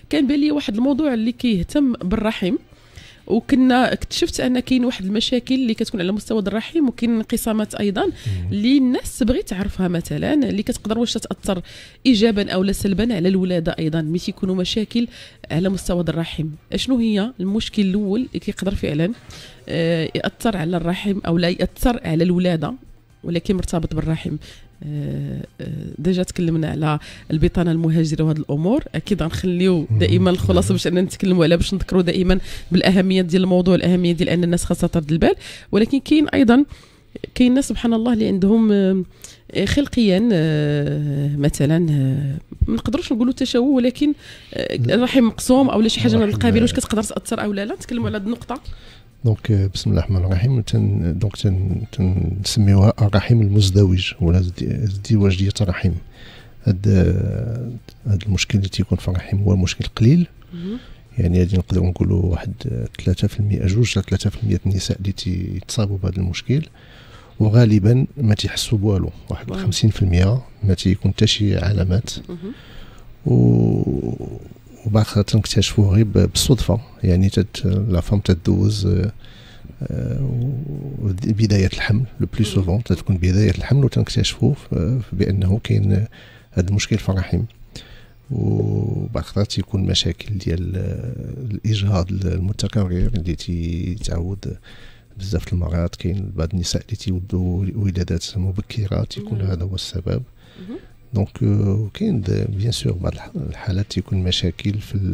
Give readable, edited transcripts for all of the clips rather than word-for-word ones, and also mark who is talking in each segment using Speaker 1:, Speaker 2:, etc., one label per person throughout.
Speaker 1: كان بان لي واحد الموضوع اللي كيهتم بالرحم، وكنا اكتشفت ان كاين واحد المشاكل اللي كتكون على مستوى الرحم، وكاين انقسامات ايضا اللي الناس بغيت تعرفها، مثلا اللي كتقدر واش تاثر ايجابا او لا سلبا على الولاده. ايضا ملي تيكونوا مشاكل على مستوى الرحم، شنو هي المشكل الاول اللي كيقدر فعلا ياثر على الرحم او لا ياثر على الولاده ولكن مرتبط بالرحم؟ ديجا تكلمنا على البطانه المهاجره وهذه الامور، اكيد غنخليو دائما الخلاصه باش اننا نتكلموا عليها، باش نذكروا دائما بالاهميه ديال الموضوع، الاهميه ديال ان الناس خاصها ترد البال. ولكن كاين ايضا ناس سبحان الله اللي عندهم خلقيا مثلا ما نقدروش نقولوا تشوه، ولكن الرحم مقسوم او شي حاجه من القبيل، واش كتقدر تاثر او لا؟ نتكلموا على هذه النقطه.
Speaker 2: دونك بسم الله الرحمن الرحيم. دونك تنسميوها الرحم المزدوج ولا ازدواجية الرحم. هذا المشكل اللي تيكون في الرحم هو مشكل قليل، يعني غادي نقدروا نقولوا واحد 3% 2-3% النساء اللي تيتصابوا بهذا المشكل، وغالبا ما تيحسوا بوالو. واحد 50% ما تيكون حتى شي علامات، وبعد تنكتشفوه غير بالصدفه، يعني لا فام تدوز بدايه الحمل. لو بلو سوفون تكون بدايه الحمل وتنكتشفوه بانه كاين هذا المشكل في الرحم. وبعد فتره تيكون مشاكل ديال الاجهاض المتكرر اللي تيتعود بزاف المرات. كاين بعض النساء اللي تيولدوا ولادات مبكره تيكون هذا هو السبب. دونك كاين بيان سور بعض الحالات تيكون مشاكل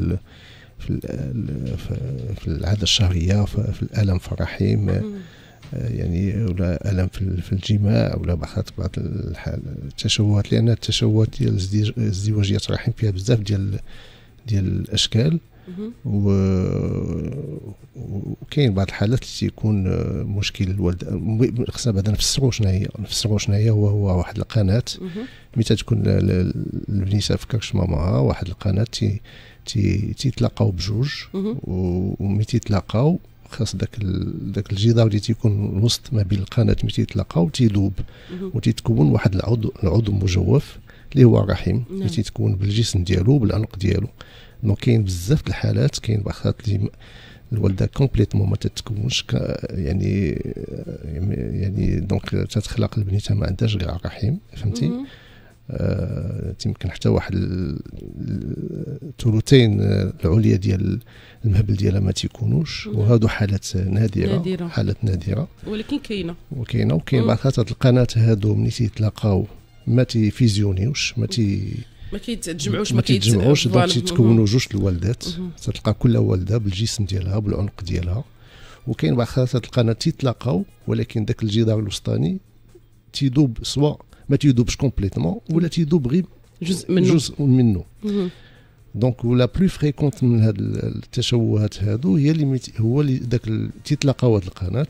Speaker 2: في العاده الشهريه، في الالم في الرحم، يعني ولا الم في الجماع، ولا بعض التشوهات، لان التشوهات ديال ازدواجيه الرحم فيها بزاف ديال الاشكال. وكاين بعض الحالات اللي تيكون مشكل الوالده. خصنا بعدا نفسروا شنو هي هو واحد القناه ملي تكون البنيته فكرش ماماها، واحد القناه تيتلاقاو بجوج، وملي تيتلاقاو خاص داك الجدار اللي تيكون الوسط ما بين القناه ملي تيتلاقاو تيذوب وتتكون واحد العضو مجوف اللي هو الرحم، اللي تيتكون بالجسم ديالو بالعنق ديالو. دونك كاين بزاف الحالات، كاين بعض اللي الوالده كومبليتمون ما تتكونش، يعني دونك تتخلق البنيته ما عندهاش كاع الرحم، فهمتي؟ تيمكن حتى واحد الثلثين العليا ديال المهبل ديالها ما تيكونوش، وهادو حالات نادره، حالات نادره،
Speaker 1: ولكن
Speaker 2: وكاين بعض هاد القناه هادو ملي تيتلاقاو ما تيفيزيونيوش، ما كيتجمعوش دونك تيتكونوا جوج الوالدات. تلقى كل والده بالجسم ديالها بالعنق ديالها. وكاين بعض هاد القناه تيتلاقاو ولكن داك الجدار الوسطاني تيذوب، سواء ما تيذوبش كومبليتمون ولا تيذوب غير جزء منه. دونك ولا بلو فريكونت من هاد التشوهات هادو هي اللي داك تيتلاقاو هاد القناه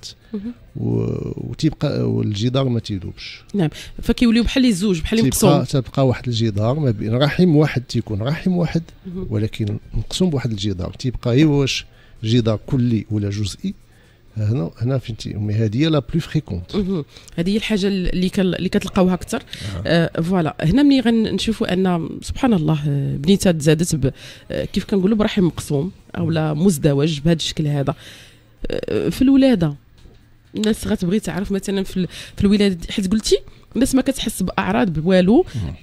Speaker 2: وتيبقى والجدار ما تيذوبش.
Speaker 1: نعم، فكيوليو بحال الزوج، بحال مقسوم.
Speaker 2: تبقى واحد الجدار ما بين رحم واحد، تيكون رحم واحد ولكن مقسوم بواحد الجدار. تيبقى غير واش جدار كلي ولا جزئي. هنا فهمتي، هذه هي لا بلو فريكونت.
Speaker 1: هذه هي الحاجه اللي كتلقاوها اكثر. فوالا هنا ملي غنشوفوا ان سبحان الله بنيته تزادت كيف كنقولوا برحم مقسوم او لا مزدوج بهذا الشكل هذا. في الولاده الناس غتبغي تعرف مثلا في الولاده، حيت قلتي الناس ما كتحس باعراض بوالو.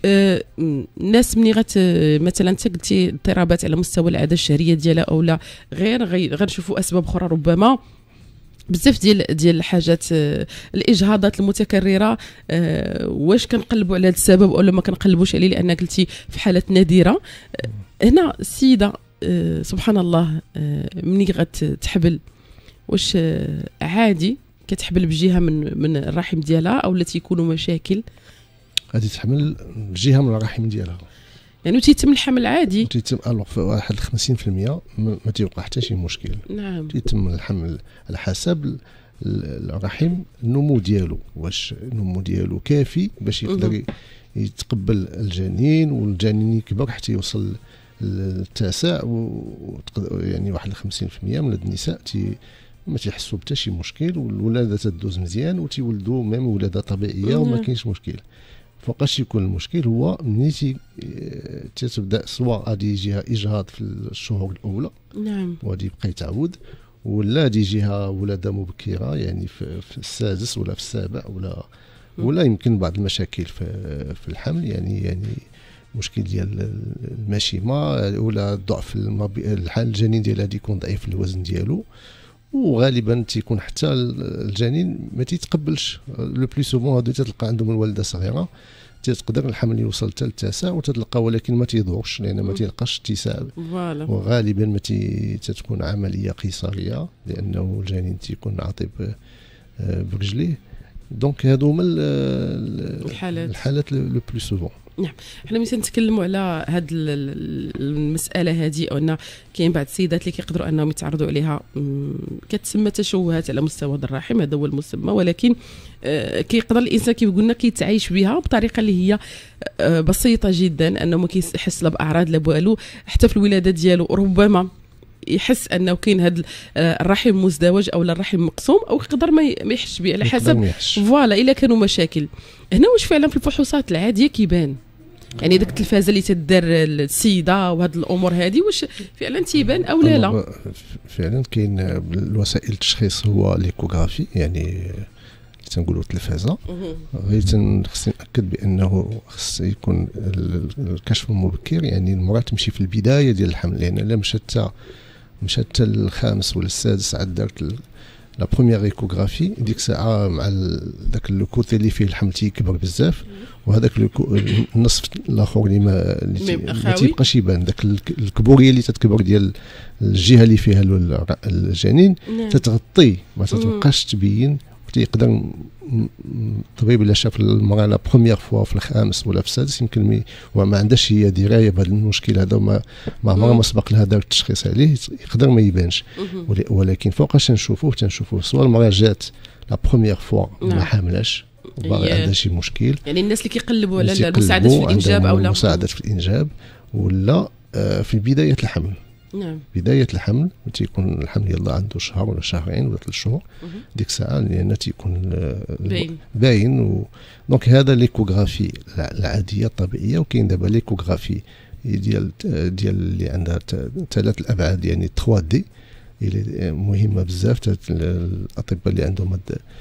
Speaker 1: الناس ملي مثلا انت قلتي اضطرابات على مستوى العاده الشهريه ديالها او لا غنشوفوا اسباب اخرى، ربما بزاف ديال الحاجات، الاجهاضات المتكرره. واش كنقلبوا على هذا السبب ولا ما كنقلبوش عليه؟ لان قلتي في حالات نادره. هنا السيده سبحان الله ملي غتحبل، واش عادي كتحبل بجهه من الرحم ديالها او لا تيكونوا مشاكل؟
Speaker 2: غادي تحمل جهه من الرحم ديالها،
Speaker 1: يعني تيتم الحمل عادي.
Speaker 2: تيتم في واحد 50% ما تيوقع حتى شي مشكل.
Speaker 1: نعم،
Speaker 2: تيتم الحمل على حسب الرحم، النمو ديالو، واش النمو ديالو كافي باش يقدر يتقبل الجنين، والجنين يكبر حتى يوصل للتاسع. يعني واحد 50% من النساء ما تيحسوا بتا شي مشكل، والولاده تدوز مزيان وتيولدوا ميم ولاده طبيعيه وما كاينش مشكل. فوقاش يكون المشكل هو ملي تتبدا سواء غادي يجيها اجهاض في الشهور الاولى،
Speaker 1: نعم،
Speaker 2: وغادي يبقى يتعود، ولا غادي يجيها ولاده مبكره يعني في السادس ولا في السابع، ولا يمكن بعض المشاكل في الحمل، يعني مشكل ديال المشيمه ولا ضعف الجنين ديالها غادي يكون ضعيف الوزن ديالو، وغالبا تيكون حتى الجنين ما تيتقبلش. لو بلي سوفون هادو تتلقى عندهم الوالده صغيره تقدر الحمل يوصل حتى للتاسع وتتلقى، ولكن ما تيدورش لان ما تيلقاش اتساع، وغالبا ما تتكون عمليه قيصريه لانه الجنين تيكون عاطب برجليه. دونك هادو هما الحالات لو بلو سوفون.
Speaker 1: نعم، حنا ملي تنتكلموا على هاد المساله هذه، ان كاين بعض السيدات اللي كيقدروا انهم يتعرضوا عليها كتسمى تشوهات على مستوى الرحم، هذا هو المسمى، ولكن كيقدر الانسان كيف قلنا كيتعايش بها بطريقه اللي هي بسيطه جدا، انه ما كيحس لا باعراض لا والو، حتى في الولاده ديالو ربما يحس انه كاين هذا الرحم مزدوج او الرحم مقسوم، او يقدر ما يحسش به على حسب فوالا الا كانوا مشاكل. هنا واش فعلا في الفحوصات العاديه كيبان يعني ديك التلفازه اللي تدار السيده وهاد الامور هذه واش فعلا تيبان او لا؟
Speaker 2: فعلا كاين الوسائل التشخيص هو ليكوغرافي، يعني تنقولوا التلفازه، غير خصني ناكد بانه خص يكون الكشف المبكر، يعني المراه تمشي في البدايه ديال الحمل، لان الا مشات حتى الخامس ولا السادس عاد دارت لا بروميير ايكوغرافي، ديك الساعه مع داك الكوتي اللي فيه الحمل تيكبر بزاف، وهذاك النصف الاخر اللي ما تيبقاش يبان، داك الكبوريه اللي تتكبر ديال الجهه اللي فيها الجنين تتغطي، ما تتبقاش تبين. يقدر الطبيب الا شاف المراه لا بروميير فوا في الخامس ولا في السادس يمكن وما عندهاش هي درايه بهذا المشكل هذا، ما عمرها ما سبق لها دارت التشخيص عليه، يقدر ما يبانش. ولكن فوقاش تنشوفوه سواء المراه جات لا بروميير فوا ما حاملاش وباغي عندها شي مشكل،
Speaker 1: يعني الناس اللي كيقلبوا على المساعدات في الانجاب او لا
Speaker 2: المساعدات في الانجاب، ولا في بدايه الحمل.
Speaker 1: نعم،
Speaker 2: بدايه الحمل تيكون الحمل يلا عنده شهر ولا شهرين ولا 3 شهور، ديك الساعه لان تيكون باين دونك هذا ليكوغرافي العاديه الطبيعيه. وكاين دابا ليكوغرافي ديال اللي عندها 3 الابعاد، يعني 3 دي اللي مهمه بزاف. الاطباء اللي عندهم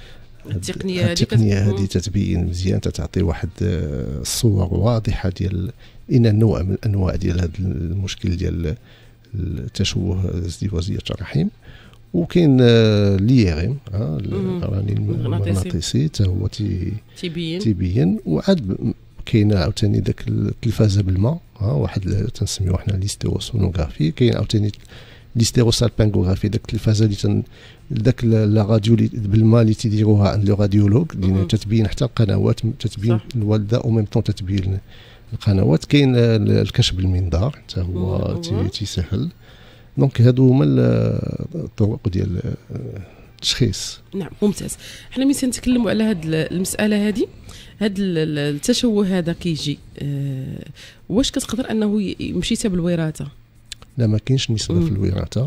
Speaker 2: التقنيه هذه تتبين مزيان، تتعطي واحد الصور واضحه ديال ان نوع من انواع ديال هذا المشكل ديال التشوه ازدواجية الرحم. وكاين ليغم الرنين المغناطيسي حتى هو تيبين. وعاد كاين عاوتاني داك التلفازه بالماء، واحد تنسميوه حنا ليستيروسونوغرافي. كاين عاوتاني ليستيروسالبانغوغرافي، داك التلفازه اللي داك لا راديو بالماء اللي تيديروها عند لو راديولوج، اللي تتبين حتى القنوات، تتبين الوالده او ميم طون تتبين القنوات. كاين الكشف بالمنظار حتى هو تيسهل. دونك هادو هما الطرق ديال التشخيص.
Speaker 1: نعم، ممتاز. حنا ملي نتكلموا على هاد المساله هذه، هاد التشوه هذا كيجي واش كتقدر انه يمشي بالوراثه؟
Speaker 2: لا، ما كاينش نسبه في الوراثه،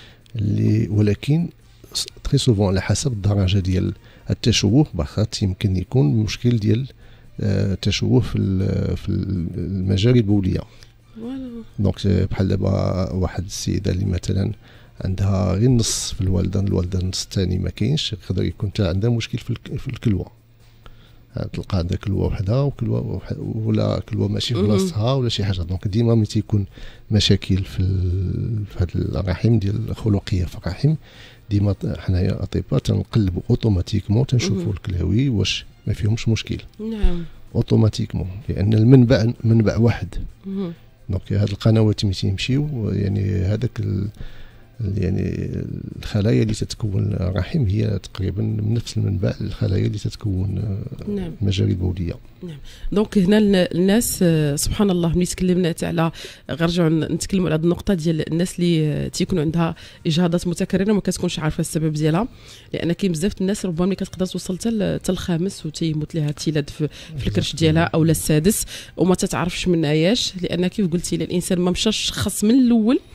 Speaker 2: ولكن تري سوفون على حسب الدرجه ديال التشوه. بخاطر يمكن يكون مشكل ديال تشوه في المجاري البوليه. دونك بحال دابا واحد السيده اللي مثلا عندها غير نص في الوالده النص الثاني ما كاينش، يقدر يكون حتى عندها مشكل في الكلوه، تلقى عندها كلوه وحده ولا كلوه ماشي في بلاصتها ولا شي حاجه. دونك ديما ملي تيكون مشاكل في هذا الرحم ديال الخلقيه في الرحم، ديما حنايا اطباء تنقلبوا اوتوماتيكمون تنشوفوا الكلاوي واش ما فيهمش مشكل.
Speaker 1: نعم،
Speaker 2: اوتوماتيكمون، لان المنبع واحد. دونك هاد القنوات ملي تيمشيو، يعني هذاك يعني الخلايا اللي تتكون الرحم هي تقريبا من نفس المنبع الخلايا اللي تتكون المجاري البوليه.
Speaker 1: نعم. دونك هنا الناس سبحان الله ملي تكلمنا على غنرجعوا نتكلموا على هذه النقطه ديال الناس اللي تيكون عندها اجهاضات متكرره وما كتكونش عارفه السبب ديالها، لان كاين بزاف الناس ربما ملي كتقدر توصل حتى الخامس وتيموت لها التيلاد في الكرش ديالها او السادس وما تتعرفش من عياش، لان كيف قلتي الانسان ما مشاش شخص من الاول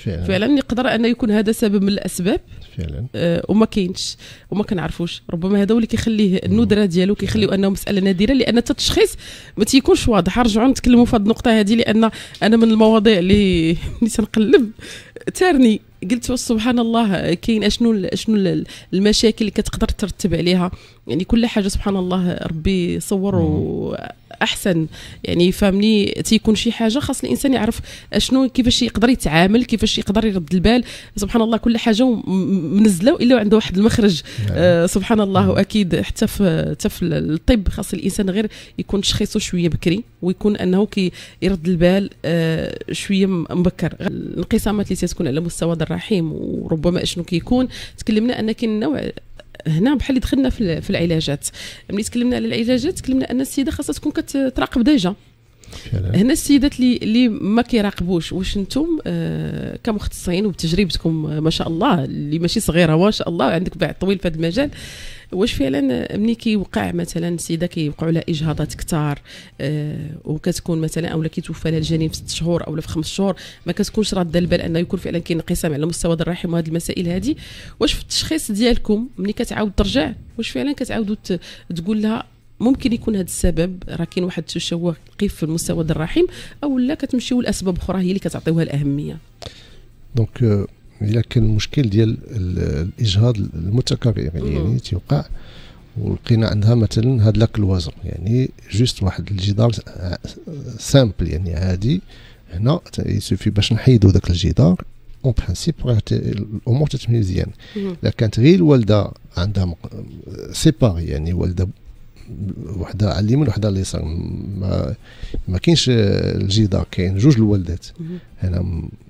Speaker 1: فعلا يقدر ان يكون هذا سبب من الاسباب
Speaker 2: فعلا.
Speaker 1: وما كاينش وما كنعرفوش، ربما هذا هو اللي كيخليه الندره ديالو كيخليو انه مساله نادره، لان التشخيص ما تيكونش واضح. نرجعوا نتكلموا في هذه النقطه هذه، لان انا من المواضيع اللي تنقلب تارني قلت سبحان الله كاين اشنو المشاكل اللي كتقدر ترتب عليها. يعني كل حاجه سبحان الله ربي صور احسن، يعني فهمني تيكون شي حاجه خاص الانسان يعرف اشنو كيفاش يقدر يتعامل، كيفاش يقدر يرد البال. سبحان الله كل حاجه منزله الا عنده واحد المخرج. سبحان الله. واكيد حتى في الطب خاص الانسان غير يكون تشخيصه شويه بكري، ويكون انه يرد البال شويه مبكر. الانقسامات اللي تكون على مستوى الرحم وربما اشنو كيكون، تكلمنا ان كاين نوع هنا بحال اللي دخلنا في العلاجات. ملي تكلمنا على العلاجات تكلمنا ان السيده خاصها تكون كتراقب ديجا. هنا السيدات اللي ما كيراقبوش، واش انتم كمختصين وبتجربتكم ما شاء الله اللي ماشي صغيره ما شاء الله، عندك باع طويل في هذا المجال، واش فعلا ملي كيوقع مثلا سيده كيوقعوا لها اجهاضات كثار وكتكون مثلا اولا كيتوفى لها الجنين في 6 شهور او في 5 شهور، ما كتكونش راده البال انه يكون فعلا كاين انقسام على مستوى الرحم وهذه المسائل هذه، واش في التشخيص ديالكم ملي كتعاود ترجع واش فعلا كتعاودوا تقول لها ممكن يكون هذا السبب راه كاين واحد التشوه في المستوى الرحم، او لا كتمشيو لاسباب اخرى هي اللي كتعطيوها الاهميه؟
Speaker 2: دونك الا كان المشكل ديال الاجهاض المتكرر يعني تيوقع ولقينا عندها مثلا هاد لاكلوازون، يعني جوست واحد الجدار سامبل يعني عادي، هنا يسوفي باش نحيدوا ذاك الجدار اون برانسيب الامور تتمشي مزيان. الا كانت غير الوالده عندها سيباري، يعني والده وحده على اليمين وحده على اليسار، ما كاينش الجدار، كاين جوج الوالدات، هنا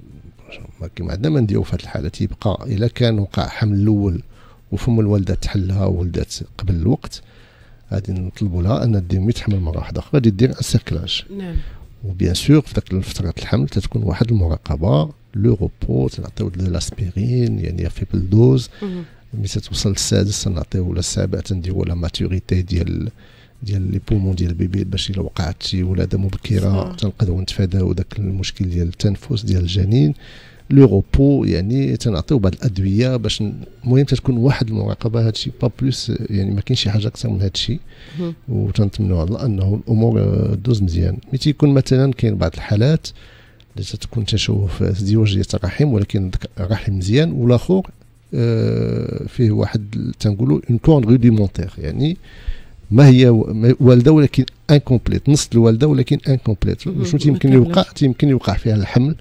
Speaker 2: ما عندنا ما نديرو في هذه الحاله. تيبقى الا كان وقع حمل الاول وفم الوالده تحلها ولدات قبل الوقت، غادي نطلبوا لها ان دير تحمل مره واحده اخرى، غادي دير السيركلاج.
Speaker 1: نعم.
Speaker 2: وبيان سور في ذاك فتره الحمل تتكون واحد المراقبه، لو روبو، تنعطيو الاسبيرين يعني فيبل دوز. ملي توصل السادس تنعطيو ولا السابع تنديروا لا ماتوريتي ديال لي بومون ديال البيبي، باش الا وقعت شي ولاده مبكره تنقدروا نتفاداو داك المشكل ديال التنفس ديال الجنين. لو روبو يعني تنعطيو بعض الادويه باش المهم تكون واحد المراقبه. هادشي با بلوس، يعني ما كاينش شي حاجه اكثر من هادشي، وتنتمنوا على الله انه الامور دوز مزيان. ملي تيكون مثلا كاين بعض الحالات اللي تكون تشوه في ازدواج ديال الرحم ولكن الرحم مزيان، والاخر فيه واحد تنقولوا اون كورن روديمونتير، يعني ما هي والده ولكن انكومبليت، نص الوالده ولكن انكومبليت. شنو تيمكن يوقع؟ تيمكن يوقع فيها الحمل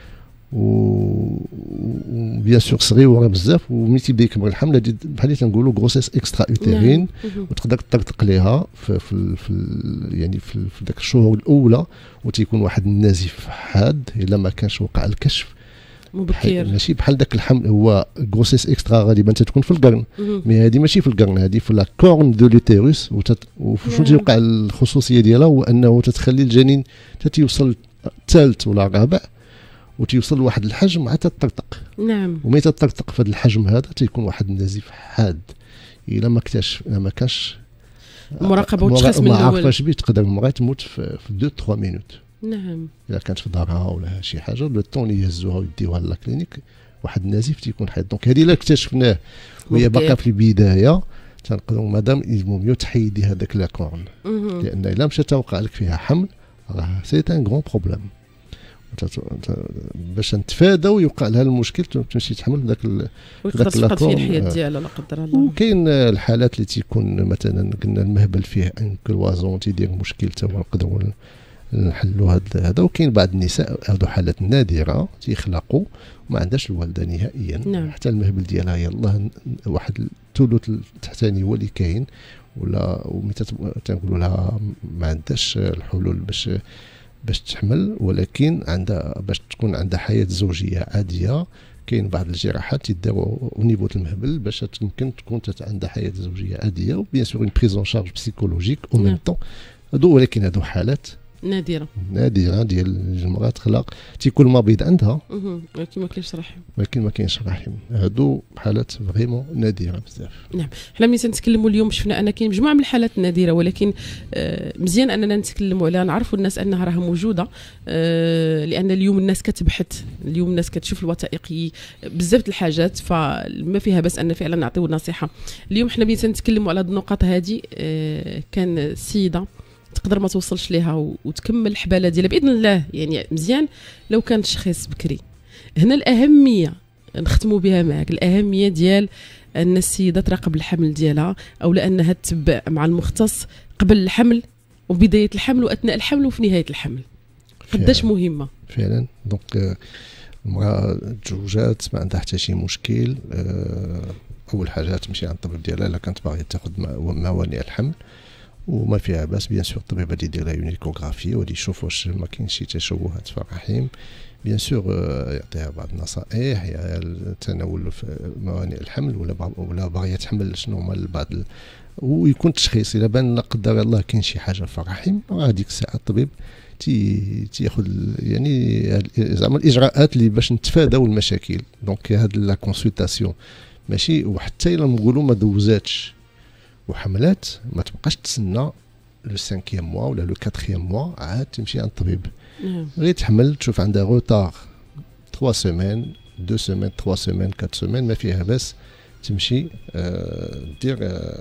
Speaker 2: وبيان سور صغيره بزاف، وملي تيبدا يكبر الحمل بحال اللي تنقولوا غروسيس اكسترا اوتيرين، وتقدر تطقطق ليها في يعني في ذاك الشهور الاولى، وتيكون واحد النزيف حاد الا ما كانش وقع الكشف
Speaker 1: مبكر.
Speaker 2: ماشي بحال داك الحمل هو غروسيس اكسترا غالبا تتكون في القرن، مي هذه ماشي في القرن، هذه في لا كورن دو لوتيروس. وشنو تيوقع الخصوصيه ديالها هو انه تتخلي الجنين تيوصل الثالث ولا الرابع وتيوصل لواحد الحجم عاد تطقطق.
Speaker 1: نعم.
Speaker 2: ومتى تطقطق في هذا الحجم هذا تيكون واحد النزيف حاد، الا ما كانش
Speaker 1: مراقبه وتشخيص من الاول،
Speaker 2: ما عرفاش به تقدر المراه تموت في 2-3 مينوت.
Speaker 1: نعم.
Speaker 2: اذا كانت في دارها ولا شي حاجه لو طون يهزوها ويديوها لاكلينيك، واحد النزيف تيكون حاد. دونك هذه الا اكتشفناه وهي باقا في البدايه تنقدروا مادام يلزمو تحيدي هذاك لاكورن، لان الا مشى توقع لك فيها حمل راه سي ان غران بروبليم. باش نتفاداو يوقع لها المشكل تمشي تحمل بداك
Speaker 1: لاكورن في الحياه ديالها لا قدر الله.
Speaker 2: وكاين الحالات اللي تيكون مثلا قلنا المهبل فيه ان كلوازون تيدير مشكل تا هو نقدروا نحلوا هذا. وكاين بعض النساء هذو حالات نادره تيخلقوا ما عندهاش الوالده نهائيا.
Speaker 1: نعم.
Speaker 2: حتى المهبل ديالها يلاه واحد الثلث التحتاني هو اللي كاين، ولا ومتى تنقولوا لها ما عندهاش الحلول باش تحمل، ولكن عندها باش تكون عندها حياه زوجيه عاديه. كاين بعض الجراحات يديروا او نيفو المهبل باش تمكن تكون عندها حياه زوجيه عاديه، وبيان سور اون بريزون شارج بسيكولوجيك او ميم طون. ولكن هذو حالات
Speaker 1: نادره
Speaker 2: ديال المراه تخلق تيكون المبيض عندها
Speaker 1: ولكن ما كاينش رحم،
Speaker 2: ولكن ما كاينش رحم. هادو حالات فريمون نادره بزاف.
Speaker 1: نعم. حنا ملي تنتكلموا اليوم شفنا ان كاين مجموعه من الحالات النادره، ولكن مزيان اننا نتكلموا عليها، نعرفوا الناس انها راه موجوده، لان اليوم الناس كتبحث، اليوم الناس كتشوف الوثائقي بزاف الحاجات، فما فيها بس ان فعلا نعطيو نصيحه. اليوم حنا ملي تنتكلموا على هاد النقاط هذه، كان السيده تقدر ما توصلش ليها وتكمل الحباله ديالها باذن الله، يعني مزيان لو كان تشخيص بكري. هنا الاهميه نختموا بها معك، الاهميه ديال ان السيده تراقب الحمل ديالها، او لانها تتبع مع المختص قبل الحمل وبدايه الحمل واثناء الحمل وفي نهايه الحمل، قداش مهمه
Speaker 2: فعلا. دونك المراه تزوجات ما عندها حتى شي مشكل، اول حاجه تمشي عند الطبيب ديالها الا كانت باغيه تاخذ موانع الحمل وما فيها باس. بيان سور الطبيب غادي يدير لها ايكوغرافي وغادي يشوف واش ما كاينش شي تشوهات في الرحم. بيان سور يعطيها بعض النصائح يا تناول موانع الحمل ولا باغيه تحمل شنو هما بعض ويكون تشخيص. الا بان لا قدر الله كاين شي حاجه في الرحم، هذيك الساعه الطبيب تياخذ يعني زعما الاجراءات اللي باش نتفاداو المشاكل. دونك هاد لا كونسلطاسيون ماشي، وحتى الا نقولوا ما دوزاتش وحملات ما تبقاش تسنى لو 5 موا ولا لو 4 موا، عاد تمشي عند الطبيب. غير تحمل تشوف عندها روتار 3 سيمين 2 سيمين 3 سيمين 4 سيمين، ما فيها باس تمشي دير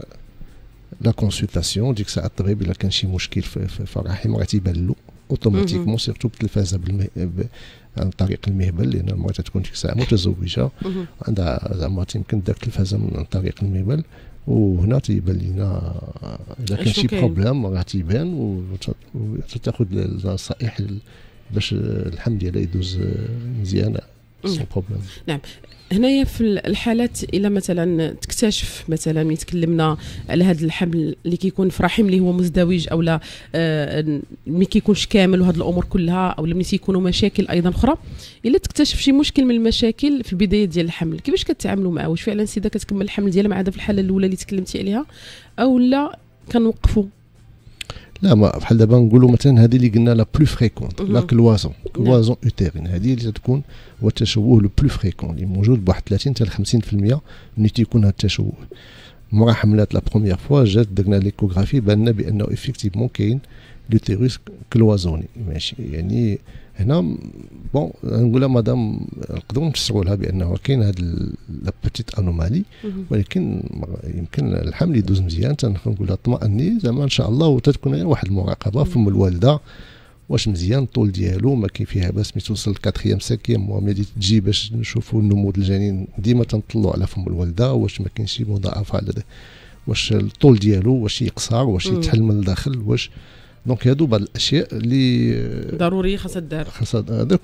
Speaker 2: لا كونسلطاسيون. ديك الساعه الطبيب الا كان شي مشكل في الرحم راه تيبان له اوتوماتيكمون، سيرتو بالتلفازه عن طريق المهبل، لان المراه تكون ديك الساعه متزوجه عندها زعما يمكن داك التلفازه من طريق المهبل، وهنا تيبان لنا اذا كان شي بروبليم راه تيبان وتاخذ النصائح باش الحمل ديالها يدوز مزيان سون بروبليم.
Speaker 1: نعم. هنايا في الحالات الى مثلا تكتشف مثلا ملي تكلمنا على هذا الحمل اللي كيكون في رحم اللي هو مزدوج او لا ملي كيكونش كامل وهذه الامور كلها، او ملي تيكونوا مشاكل ايضا اخرى، الا تكتشف شي مشكل من المشاكل في البدايه ديال الحمل، كيفاش كتعاملوا معه؟ واش فعلا السيده كتكمل الحمل ديالها مع هذا في الحاله الاولى اللي تكلمتي عليها، او لا كنوقفوا؟
Speaker 2: لا، ما بحال دابا نقولوا مثلا هذه اللي قلنا لا بلو فريكونت لا كلوازون اوتيرين، هذه اللي تكون هو التشوه لو بلو فريكون اللي موجود بواحد 30 حتى ل 50% ملي تيكون هذا التشوه. المراه حملات لا بروميير فوا جات درنا ليكوغرافي بان لنا بانه افيكتيفمون كاين لوتيروس كلوازوني. ماشي يعني هنا بون نقولها مادام نقدروا نفسروا لها بانه كاين هاد لا بوتيت انومالي، ولكن يمكن الحمل يدوز مزيان. تنقول لها اطمئني زعما ان شاء الله، وتكون غير واحد المراقبه فم الوالده واش مزيان الطول ديالو ما كاين فيها باس. ملي توصل 4 5 موا ملي تجي باش نشوفوا النمو الجنين ديما تنطلوا على فم الوالده واش ما كاينش شي مضاعفه على واش الطول ديالو واش يقصر واش يتحل من الداخل واش. دونك هادو بعض الاشياء اللي
Speaker 1: ضروريه خاصها دار
Speaker 2: هذاك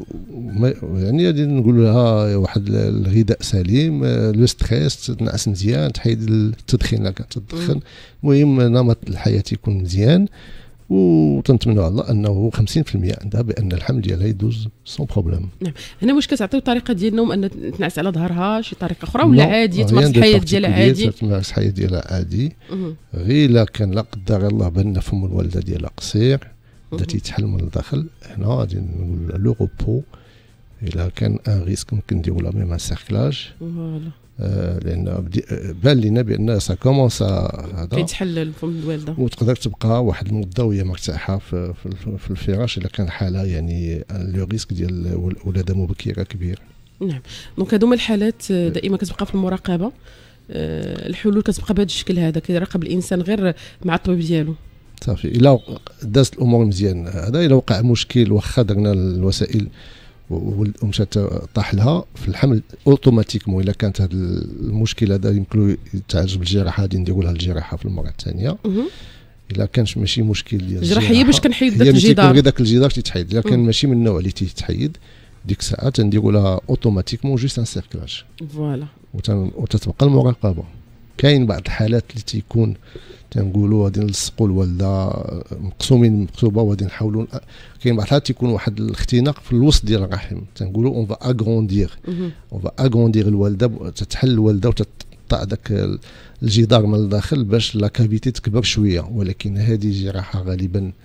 Speaker 2: يعني غادي نقول لها واحد الغذاء سليم، لو ستريس تنعس مزيان، تحيد التدخين الا كانت تدخن، المهم نمط الحياه يكون مزيان، وتنتمنوا على الله انه 50% عندها بان الحمل ديالها يدوز سون بروبليم.
Speaker 1: نعم. هنا واش كتعطيو طريقه ديال النوم ان تنعس على ظهرها شي طريقه اخرى ولا عادي تمارس الحياه ديالها عادي؟ تمارس الحياه ديالها عادي، غير الا كان لا قدر الله بان فم الوالده ديالها قصير بدا تيتحل من الداخل، هنا غادي نقول لو روبو. الا كان ان ريسك ممكن نديروا لا ميم ان سيركلاج، فوالا لان بان لينا بان سا كومونس هذا كيتحلل فم الوالده،
Speaker 2: وتقدر تبقى واحد المده وهي مرتاحه في الفراش الا كان حاله يعني لو ريسك ديال ولاده مبكره كبير.
Speaker 1: نعم. دونك هادو هما الحالات دائما كتبقى في المراقبه. الحلول كتبقى بهذا الشكل هذا، كيراقب الانسان غير مع الطبيب ديالو
Speaker 2: صافي. الا دازت الامور مزيان هذا، الا وقع مشكل واخا درنا الوسائل ومشات طاح لها في الحمل اوتوماتيكمون، الا كانت هذا المشكل هذا يمكن يتعالج بالجراحه غادي نديروا لها الجراحه في المره الثانيه. الا كانش ماشي مشكل ديال
Speaker 1: الجراحه هي باش كنحيد داك الجدار،
Speaker 2: غير داك الجدار تيتحيد. الا كان ماشي من النوع اللي تيتحيد ديك الساعه تنديروا لها اوتوماتيكمون جوست ان سيركلاج،
Speaker 1: فوالا،
Speaker 2: وتتبقى المراقبه. كاين بعض الحالات اللي تيكون تنقولوا غادي نلصقوا الوالده مقسومين مكتوبه وغادي نحاولوا. كاين بعض الحالات تيكون واحد الاختناق في الوسط ديال الرحم، تنقولوا اون فا اغروندير الوالده، تتحل الوالده وتقطع داك الجدار من الداخل باش لا كافيتي تكبر شويه. ولكن هذه جراحه غالبا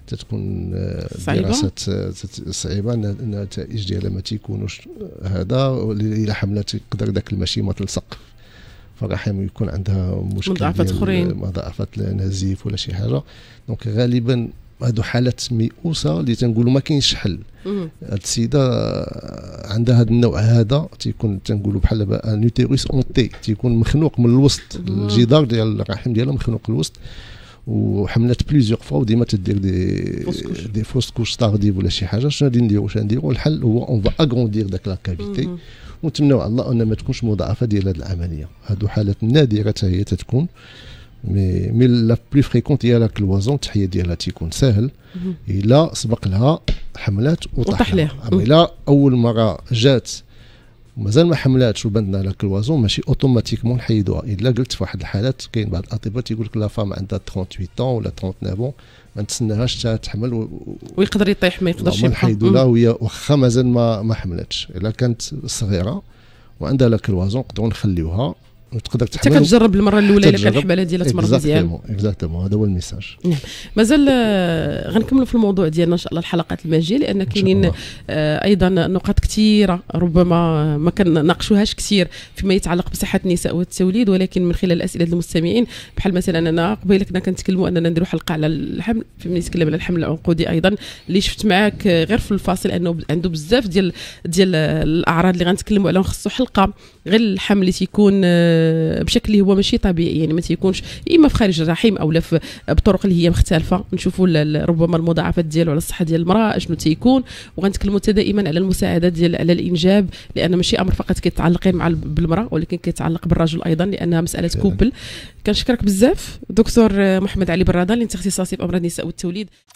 Speaker 2: تتكون دراسات صعيبه، النتائج ديالها ما تيكونوش هذا. الى حملات يقدر ذاك المشي ما تلصق فالرحم يكون عندها مشكل
Speaker 1: مضاعفات اخرين،
Speaker 2: مضاعفات نزيف ولا شي حاجه. دونك غالبا هادو حالات ميؤوسه اللي تنقولوا ما كاينش حل. هاد السيده عندها هذا النوع هذا تيكون تنقولوا بحال ان يوتيروس اونتي، تيكون مخنوق من الوسط، الجدار ديال الرحم ديالها مخنوق الوسط، وحملات بليزيور فوا وديما تدير دي فوست كوش تارديف ولا شي حاجه. شنو غادي نديروا؟ الحل هو اون فا اغروندير داك لا كافيتي ونتمنوا على الله ان ما تكونش مضاعفه ديال هذه العمليه. هادو حالات نادره حتى هي تتكون، مي لا بلي فريكونت هي لا كلوازون، التحيه ديالها تيكون ساهل الا سبق لها حملات وطاح لها. اما الا اول مره جات ومازال ما حملاتش وبندنا لا كلوازون ماشي اوتوماتيكمون نحيدوها. الا قلت في واحد الحالات كاين بعض الاطباء تيقول لك لا فام عندها 38 ولا 39 ما نتسناهاش حتى تحمل
Speaker 1: ويقدر يطيح ما يقدرش يبقى،
Speaker 2: نحيدوا لها وهي واخا مازال ما حملاتش. الا كانت صغيره وعندها لا كلوازون نقدروا نخليوها وتقدر تحمل.
Speaker 1: انت كتجرب المره الاولى الا كان الحباله ديالها تمر مزيان.
Speaker 2: اكزاكتومون هذا هو الميساج.
Speaker 1: نعم مازال غنكملوا في الموضوع ديالنا ان شاء الله الحلقات الماجيه، لان كاينين ايضا نقاط كثيره ربما ما كنناقشوهاش كثير فيما يتعلق بصحه النساء والتوليد، ولكن من خلال اسئله المستمعين بحال مثلا انا قبيله كنا كنتكلموا اننا نديروا حلقه على الحمل، فيما يتكلم على الحمل العنقودي ايضا اللي شفت معاك غير في الفاصل انه عنده بزاف ديال الاعراض اللي غنتكلموا عليهم، خصو حلقه غير الحمل اللي تيكون بشكل اللي هو ماشي طبيعي، يعني ما تيكونش اما في خارج الرحم او في بطرق اللي هي مختلفه، نشوفوا ربما المضاعفات ديالو على الصحه ديال المراه شنو تيكون. وغنتكلموا دائما على المساعدات ديال على الانجاب، لان ماشي امر فقط كيتعلق مع بالمراه ولكن كيتعلق بالرجل ايضا، لانها مساله كوبل. كنشكرك بزاف دكتور محمد علي برادان اللي انت اختصاصي في امراض النساء والتوليد.